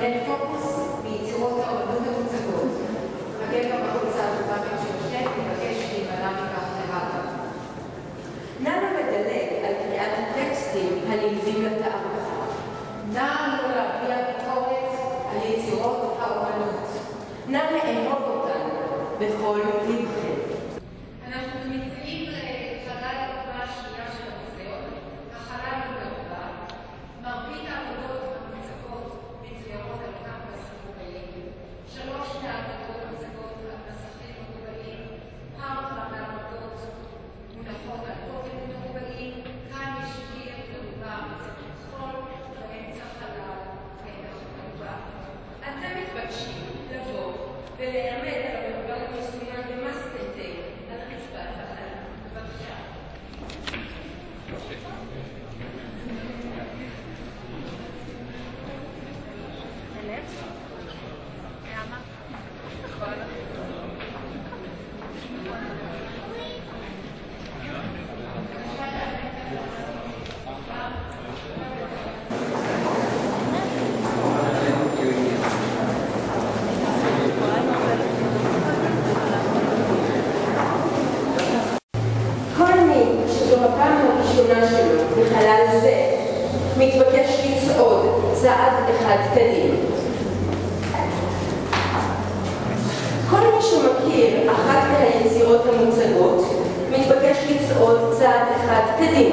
אין פוקוס ביצירות האומנות המוצגות. הגבר בחולצה הטובה במשרשת מבקש להימנע מכך להבא. נא לא לדלג על קריאת הטקסטים הנלווים לתערוכה. נא לא להביע ביקורת על יצירות האומנות. נא לאהוב אותן בכל לבכם. אנחנו נמצאים לחלל העבודה השנייה של המוזיאון, החלל המעובה. מרבית העבודות המוצגות מצוירות על קמפוס מקובעים, 3 מהעבודות מוצגות על מסכים מקובעים, פעם מהעבודות מונחות על קוטן מקובעים, כאן יש קיר מרובה מצגות חול, באמצע חלל ומעובה. אתם מתבקשים לבוא ולאמת על המעובה המסוים במסטנטי על רצפת החלל. בבקשה. בחלל זה מתבקש לצעוד צעד אחד קדימה. כל מי שמכיר אחת מהיצירות המוצגות מתבקש לצעוד צעד אחד קדימה.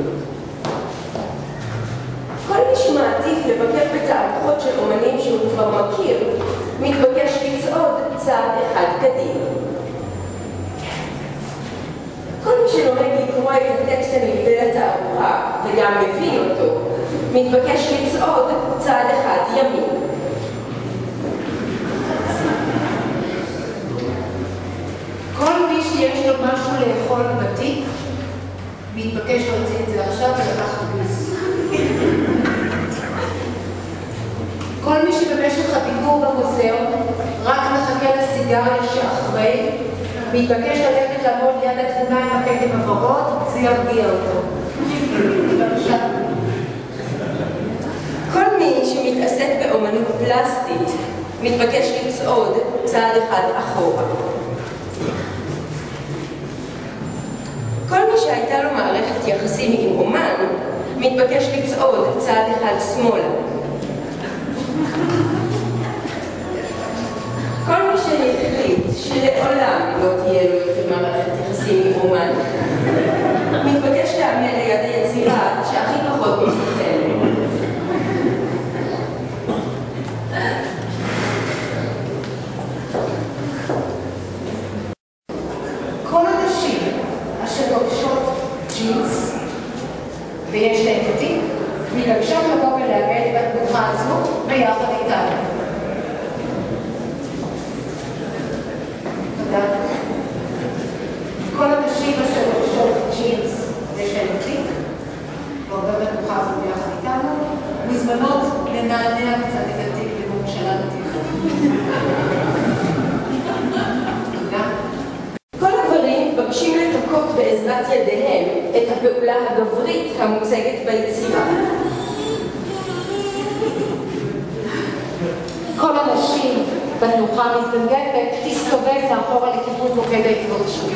כל מי שמעדיף לבקר בתערוכות של אומנים שהוא כבר מכיר מתבקש לצעוד צעד אחד קדימה. כל מי שנוהג לקרוא את הטקסט הנלווה לתערוכה וגם מבין אותו, מתבקש לצעוד צעד אחד ימין. כל מי שיש לו משהו לאכול בתיק, מתבקש להוציא את זה עכשיו ולקחת ביס. כל מי שבמשך הביקור במוזיאון רק מחכה לסיגריה שאחרי, מתבקש ללכת לעמוד ליד התמונה עם הכתם הוורוד, זה ירגיע אותו. בבקשה. כל מי שמתעסק באומנות פלסטית מתבקש לצעוד צעד אחד אחורה. כל מי שהייתה לו מערכת יחסים עם אומן מתבקש לצעוד צעד אחד שמאלה. כל מי שהחליט שלעולם לא תהיה לו יותר מערכת יחסים עם אומן מתבקש לעמוד ליד היצירה שהכי פחות מסוכנת. כל הנשים אשר לובשות ג'ינס ויש להם תיק, מתבקשות לבוא ולאגד בתנוחה הזו ביחד איתנו. תודה. כל הנשים אשר לובשות ג'ינס ויש להם תיק, ועובר בתנוחה הזו ביחד איתנו, מזמנות לנענע קצת את התיק בממשלה נתיחה. תודה. כל הגברים מתבקשים לחכות בעזרת ידיהם את הפעולה הגברית המוצגת ביצירה. כל הנשים בתנוחה מזדנגפת תסתובב מאחורה לכיוון מוקד ההתגרשות.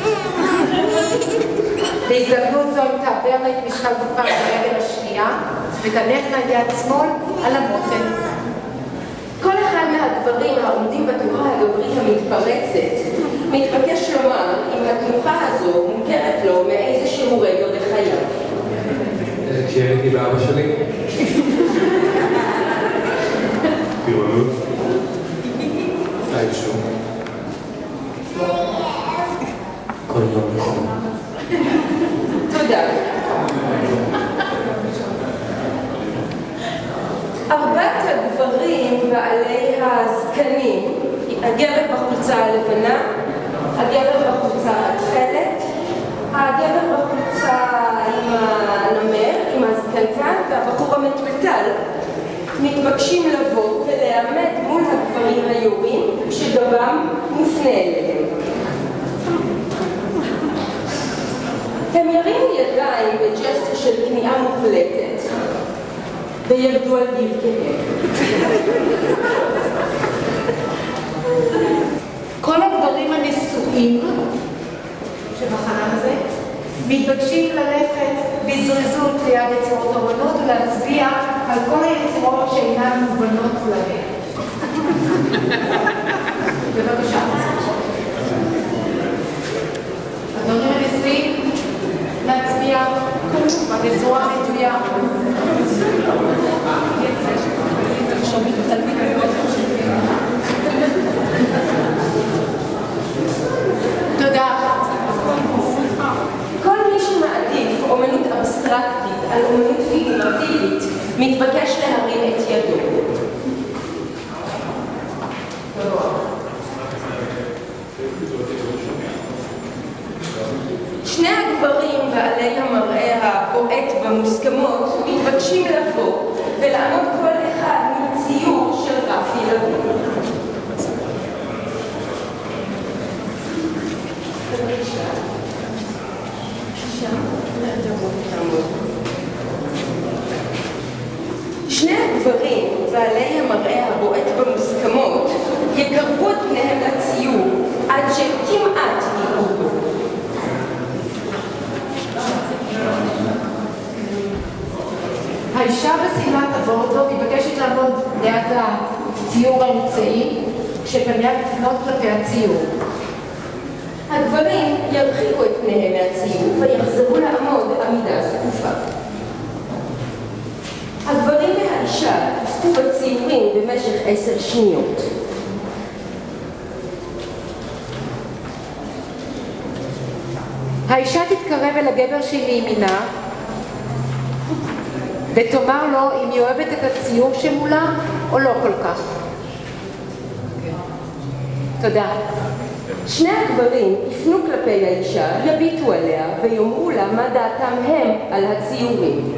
בהזדמנות זו אם תעבר את משקל גופה ברגל השנייה ותניחנה יד שמאל על המותן. כל אחד מהגברים העומדים בתנוחה הגברית המתפרצת מתבקש לומר אם התנוחה הזו מוכרת לו מאיזשהו רגע בחייו. כשהייתי באבא שלי? טירונות? איזשהו? כל יום נכון. תודה. 4 הגברים בעלי הזקנים, הגבר בחולצה הלבנה, הגבר בחולצה התכלת, הגבר בחולצה עם הנמר, עם הזקנקן, והבחור המטולטל, מתבקשים לבוא ולעמד מול הגברים היורים שגבם מופנה אליהם. הם ירימו ידיים בג'סטה של כניעה מוחלטת וירדו על ברכיהם. ליד יצירות אומנות ולהצביע על כל היצירות שאינן מובנות להן. בבקשה. אדוני הנשיא, להצביע בצורה מדויה. תודה. כל מי שמעדיף אומנות אבסטרקטית על אומנות פיגורטיבית מתבקש להרים את ידו. שני הגברים בעלי המראה הבועט במוסכמות מתבקשים לבוא ולעמוד כל אחד מציור של רפי לוי. שני הגברים בעלי המראה הבועט במוסכמות יקרבו את פניהם לציור עד שכמעט יראו בו. האישה בשמלת הבורדו מתבקשת לעמוד ליד הציור האמצעי כשפניה לפנות כלפי הציור. הגברים ירחיקו את פניהם מהציור ויחזרו לעמוד עמידה זקופה. הגברים והאישה יצפו בציורים במשך 10 שניות. האישה תתקרב אל הגבר שלימינה ותאמר לו אם היא אוהבת את הציור שמולה או לא כל כך. תודה. שני הגברים יפנו כלפי האישה, יביטו עליה ויאמרו לה מה דעתם הם על הציורים.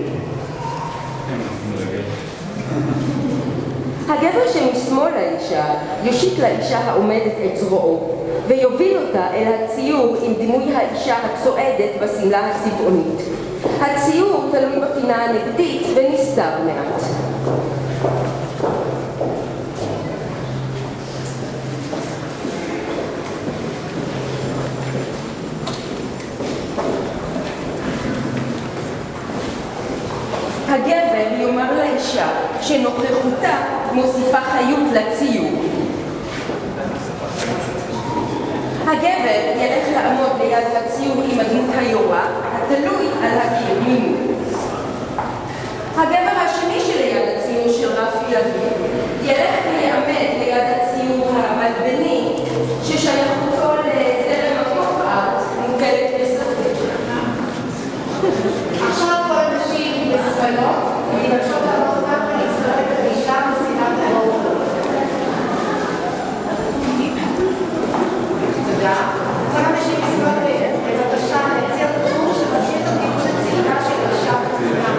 הגבר שמשמאל האישה יושיט לאישה העומדת את זרועו ויוביל אותה אל הציור עם דימוי האישה הצועדת בשמלה הצבעונית. הציור תלוי בפינה הנגדית ונסתר מעט. הגבר יאמר לאישה שנוכחותה מוסיפה חיות לציור. הגבר ילך לעמוד ליד הציור עם הדמות היורה, התלוי על הקיר ממול. הגבר השני שליד הציור של רפי לוי ילך ויעמד ליד הציור המלבני ששייכותו לזרם הפופ-ארט מוטלת בספק. עכשיו כל הנשים בספלות מתבקשות לעמוד רק ולהצטרף לאישה בשמלת הבורדו. תודה. כל הנשים בספלות בבקשה להציע תחום שמביא את הכיוון הצעירה של אישה בתמונה.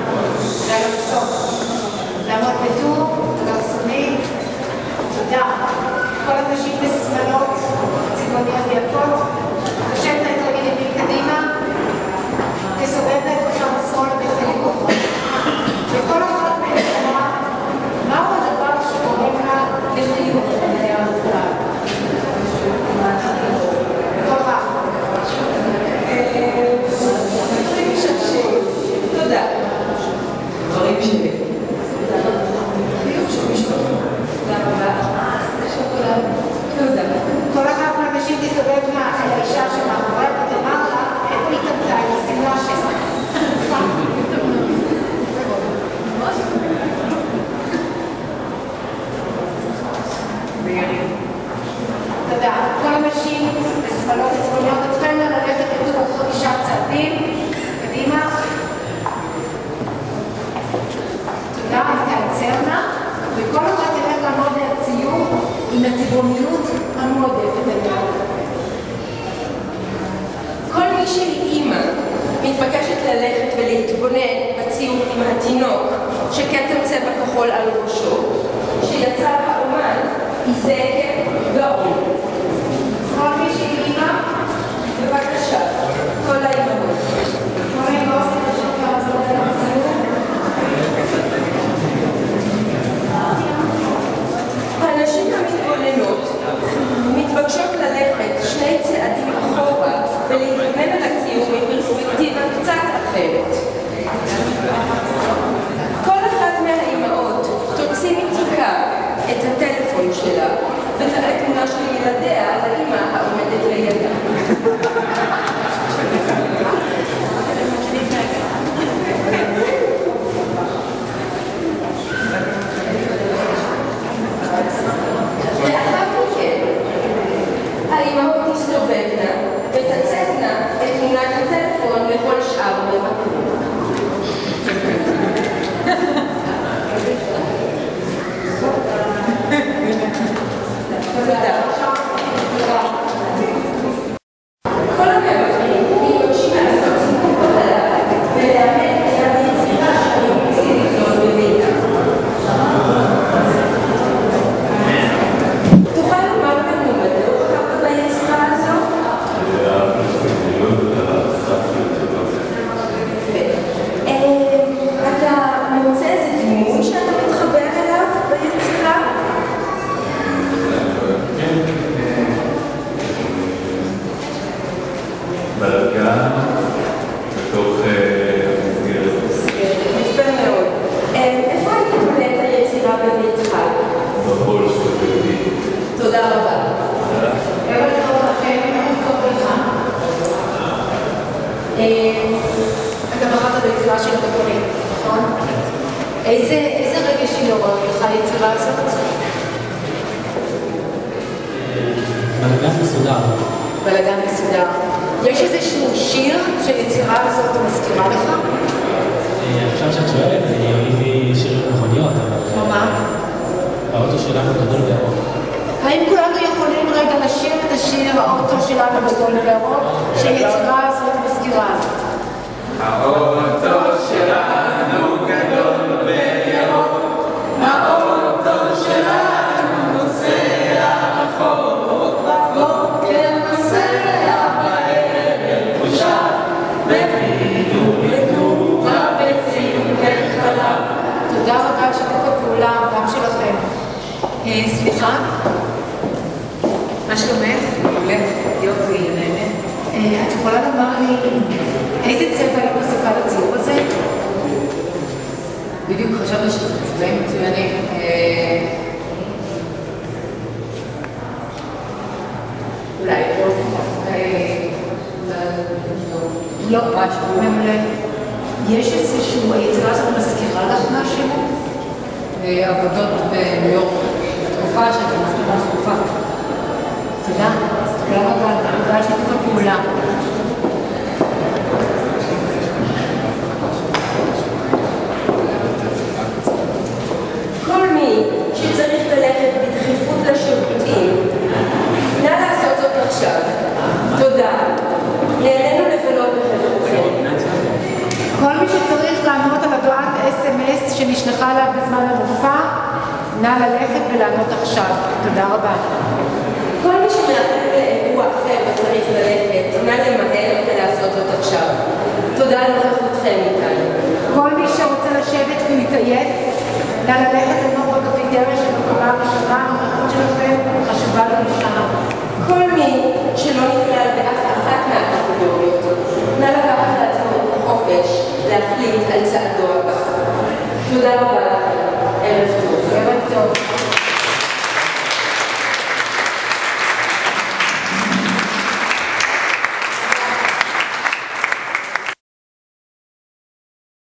לעמוד בטור, גרסונים. תודה. כל הנשים בשמלות צבעוניות ויפות תשבנה את רגל ימין קדימה, תסובבנה את ראשם שמאלה בחיוך, וכל אחת מהן תאמר מהו הדבר שגורם לה לחיוך בעיני הכלל. בכל רע. תודה. דברים שלי. תודה. כל אחת מהנשים תסתובבנה אל האישה שמאחוריה ותאמר לה איפה היא קנתה את השמלה שלה. תודה. כל הנשים בשמלות הצבעוניות תתחלנה ללכת לתוך 5 צעדים. קדימה. תודה. תעצרנה. וכל אחת תלך לעמוד לציור עם הצבעוניות המועדפת עליה. כל מי שהיא אימא מתבקשת ללכת ולהתבונן בציור עם התינוק שכתם צבע כחול על ראשו, שיצר האומן איזקר גאון. כל מי שהיא אימא, בבקשה, כל האימהות. כל האימהות תרשות לעזור לציור. הנשים המתבוננות מתבקשות ללכת 2 צעדים אחורה ולהתבונן על הציור מפרספקטיבה קצת אחרת. ותראה תמונה של ילדיה על האמא העומדת לידה. לאחר מכן, האמהות תסתובבנה ותצאנה את תמונת הטלפון לכל שאר המבקרים. כל המבקרים מתבקשים לעשות סיפור עליו ולאמן את היצירה שאני רוצה לקנות בביתם. תוכל לומר לנו מדוע בחרת ביצירה הזו? אתה מוצא איזה דמות שאתה מתחבר אליו ביצירה? בלגן בתוך מסגרת. יפה מאוד. איפה היית קונה את היצירה בביתך? בחול של תלמיד. תודה רבה. ערב טוב לכם, ערב טוב לך. אתה בחרת ביצירה של דוקטורית, נכון? איזה רגש היא עוררת לך היצירה הזאת? בלגן מסודר. בלגן מסודר. יש איזשהו שיר שהיצירה הזאת מזכירה לך? עכשיו שאת שואלת, אני אוהב לי שירים מכוניות, אבל... מה? האוטו שלנו גדול וירוק. האם כולנו יכולים רגע לשיר את השיר האוטו שלנו גדול וירוק שהיצירה הזאת מזכירה? האוטו שלנו גדול וירוק, האוטו שלנו נוסע רחוק, בבוקר נוסע בערב ושב, בפינו לתנובה ביצים וחלב. תודה רבה על שיתוף הפעולה גם שלכם. סליחה? מה שלומך? מעולה, יופי, נהנית. את יכולה לומר לי איזה צבע היא מוסיפה לציור הזה? בדיוק חשבנו שזה צבעים מצוינים. אולי לא, משהו מעולה. יש איזשהו, היצירה הזאת מזכירה לך משהו? עבודות בניו יורק, תקופה שאתה מזכירה תקופה. תודה. תודה רבה. תודה על שיתוף הפעולה. כל מי שצריך ללכת בדחיפות לשירותים, נא לעשות זאת עכשיו. תודה. נהנינו לבלות בחברותכם. כל מי שצריך לענות על הודעת SMS שנשלחה אליו בזמן המופע, נא ללכת ולענות עכשיו. תודה רבה. כל מי שמאחר לאירוע אחר וצריך ללכת, נא למהר ולעשות זאת עכשיו. תודה על נוכחותכם איתנו. כל מי שרוצה לשבת כי הוא התעייף, נא ללכת לנוח בקפיטריה שבקומה הראשונה, הנוכחות שלכם חשובה למשנה. כל מי שלא נכלל באף אחת מהקטגוריות, נא לקחת לעצמו את החופש להחליט על צעדו הבא. תודה רבה. ערב טוב. ערב טוב.